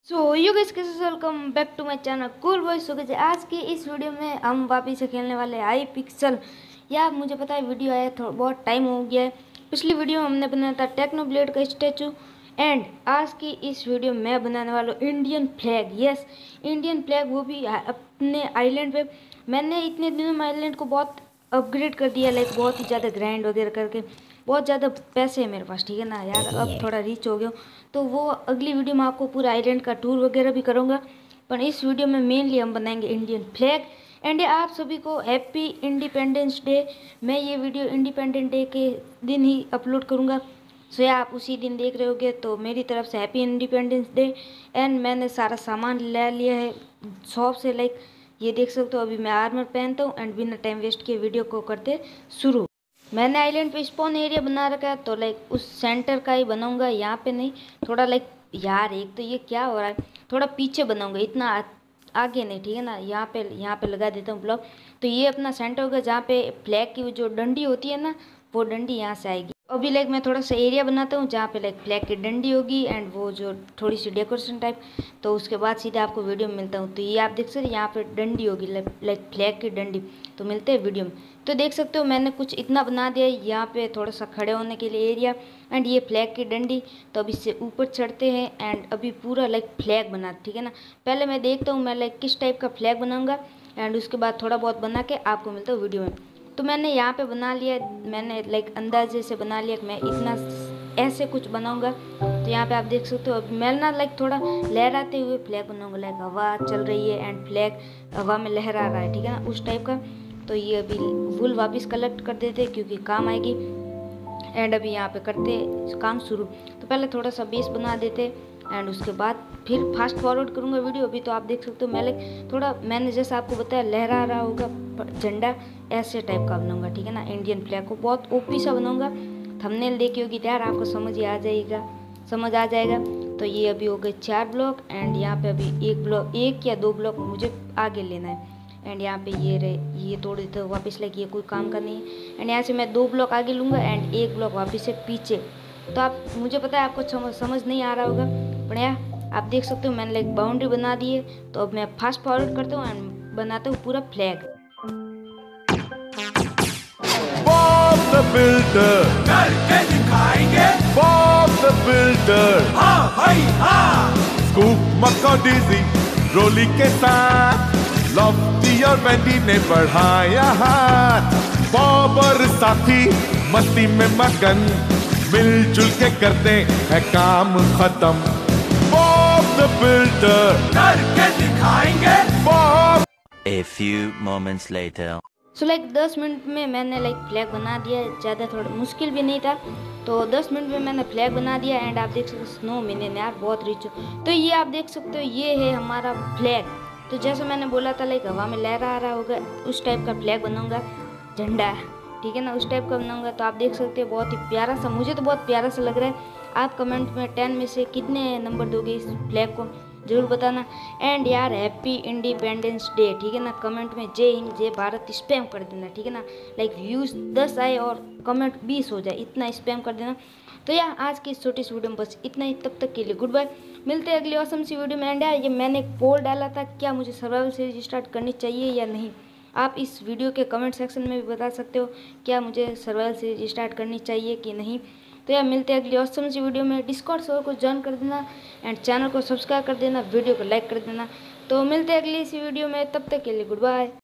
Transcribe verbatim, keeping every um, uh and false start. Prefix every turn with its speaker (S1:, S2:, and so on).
S1: So you guys कैसे welcome back to my channel cool boys. So guys आज की इस वीडियो में हम वापस से खेलने वाले आई पिक्सल। यार मुझे पता है वीडियो आया थोड़ा बहुत टाइम हो गया है। पिछली वीडियो हमने बनाया था टेक्नो ब्लेड का स्टैचू एंड आज की इस वीडियो में बनाने वाला हूँ Indian flag. Yes Indian flag, वो भी अपने आइलैंड पे। मैंने इतने दिनों में आइलैंड को बहुत अपग्रेड कर दिया, लाइक बहुत ही ज़्यादा ग्राइंड वगैरह करके बहुत ज़्यादा पैसे है मेरे पास, ठीक है ना यार। अब थोड़ा रीच हो गया तो वो अगली वीडियो में आपको पूरा आइलैंड का टूर वगैरह भी करूँगा, पर इस वीडियो में मेनली हम बनाएंगे इंडियन फ्लैग। एंड आप सभी को हैप्पी इंडिपेंडेंस डे। मैं ये वीडियो इंडिपेंडेंस डे के दिन ही अपलोड करूँगा, सो या आप उसी दिन देख रहे होगे, तो मेरी तरफ से हैप्पी इंडिपेंडेंस डे। एंड मैंने सारा सामान ले लिया है शॉप से, लाइक ये देख सकते हो। अभी मैं आर्मर पहनता हूँ एंड बिना टाइम वेस्ट किए वीडियो को करते शुरू। मैंने आइलैंड पे स्पॉन एरिया बना रखा है, तो लाइक उस सेंटर का ही बनाऊंगा, यहाँ पे नहीं। थोड़ा लाइक यार एक तो ये क्या हो रहा है, थोड़ा पीछे बनाऊंगा, इतना आगे नहीं, ठीक है ना। यहाँ पे यहाँ पे लगा देता हूँ ब्लॉक, तो ये अपना सेंटर होगा जहाँ पे फ्लैग की जो डंडी होती है ना, वो डंडी यहाँ से आएगी। अभी लाइक मैं थोड़ा सा एरिया बनाता हूँ जहाँ पे लाइक फ्लैग की डंडी होगी एंड वो जो थोड़ी सी डेकोरेशन टाइप। तो उसके बाद सीधा आपको वीडियो में मिलता हूँ। तो ये आप देख सकते हैं यहाँ पे डंडी होगी, लाइक फ्लैग की डंडी। तो मिलते हैं वीडियो में। तो देख सकते हो मैंने कुछ इतना बना दिया है, यहाँ पे थोड़ा सा खड़े होने के लिए एरिया एंड ये फ्लैग की डंडी। तो अब इससे ऊपर चढ़ते हैं एंड अभी पूरा लाइक फ्लैग बना, ठीक है ना। पहले मैं देखता हूँ मैं लाइक किस टाइप का फ्लैग बनाऊंगा एंड उसके बाद थोड़ा बहुत बना के आपको मिलता हूँ वीडियो में। तो मैंने यहाँ पे बना लिया, मैंने लाइक अंदाजे से बना लिया कि मैं इतना ऐसे कुछ बनाऊंगा। तो यहाँ पे आप देख सकते हो अब मैं ना लाइक थोड़ा लहराते हुए फ्लैग बनाऊंगा, लाइक हवा चल रही है एंड फ्लैग हवा में लहरा रहा है, ठीक है ना, उस टाइप का। तो ये अभी वुल वापस कलेक्ट कर देते क्योंकि काम आएगी एंड अभी यहाँ पे करते काम शुरू। तो पहले थोड़ा सा बेस बना देते एंड उसके बाद फिर फास्ट फॉरवर्ड करूँगा वीडियो। अभी तो आप देख सकते हो मैं लाइक थोड़ा मैंने जैसा आपको बताया लहरा रहा होगा झंडा, ऐसे टाइप का बनाऊंगा, ठीक है ना। इंडियन फ्लैग को बहुत ओपी सा बनाऊंगा। थंबनेल देखी होगी यार, आपको समझ ही आ जाएगा समझ आ जाएगा। तो ये अभी हो गए चार ब्लॉक एंड यहाँ पे अभी एक ब्लॉक एक या दो ब्लॉक मुझे आगे लेना है एंड यहाँ पे ये रहे, ये तोड़ देते वापस, लाइक ये कोई काम का नहीं है। एंड यहाँ से मैं दो ब्लॉक आगे लूँगा एंड एक ब्लॉक वापस से पीछे। तो आप मुझे पता है आपको समझ समझ नहीं आ रहा होगा, पर यार आप देख सकते हो मैंने लाइक बाउंड्री बना दी है। तो अब मैं फास्ट फॉरवर्ड करता हूँ एंड बनाता हूँ पूरा फ्लैग।
S2: बॉब द बिल्डर
S3: करके दिखाएंगे।
S2: बॉब द बिल्डर
S3: हाँ भाई हाँ।
S2: स्कूप मकोडिजी रोली के साथ लॉफ्टी और वेंडी ने बढ़ाया हाथ। बॉब और साथी मस्ती में मगन मिलजुल के करते हैं काम खत्म। बॉब द बिल्डर
S3: करके दिखाएंगे।
S2: Bob.
S4: A few moments later.
S1: So like दस मिनट में मैंने लाइक फ्लैग बना दिया, ज़्यादा थोड़ा मुश्किल भी नहीं था। तो दस मिनट में मैंने फ्लैग बना दिया एंड आप देख सकते हो स्नो मिने यार बहुत रिच हो। तो ये आप देख सकते हो ये है हमारा फ्लैग। तो जैसे मैंने बोला था लाइक हवा में लहरा रहा होगा, उस टाइप का फ्लैग बनाऊंगा, झंडा, ठीक है ना, उस टाइप का बनाऊंगा। तो आप देख सकते हो बहुत ही प्यारा सा, मुझे तो बहुत प्यारा सा लग रहा है। आप कमेंट में टेन में से कितने नंबर दोगे इस फ्लैग को, ज़रूर बताना। एंड यार हैप्पी इंडिपेंडेंस डे, ठीक है ना। कमेंट में जय हिंद जय भारत स्पैम कर देना, ठीक है ना। लाइक व्यूज़ दस आए और कमेंट बीस हो जाए, इतना स्पैम कर देना। तो यार आज की इस छोटी सी वीडियो में बस इतना ही। तब तक के लिए गुड बाय, मिलते हैं अगली ऑसम सी वीडियो में। एंड यार ये मैंने एक पोल डाला था, क्या मुझे सर्वाइवल सीरीज स्टार्ट करनी चाहिए या नहीं। आप इस वीडियो के कमेंट सेक्शन में भी बता सकते हो क्या मुझे सर्वाइवल सीरीज स्टार्ट करनी चाहिए कि नहीं। तो यार मिलते हैं अगली ऑसम सी वीडियो में। डिस्कॉर्ड सर्वर को ज्वाइन कर देना एंड चैनल को सब्सक्राइब कर देना, वीडियो को लाइक कर देना। तो मिलते हैं अगली इसी वीडियो में, तब तक के लिए गुड बाय।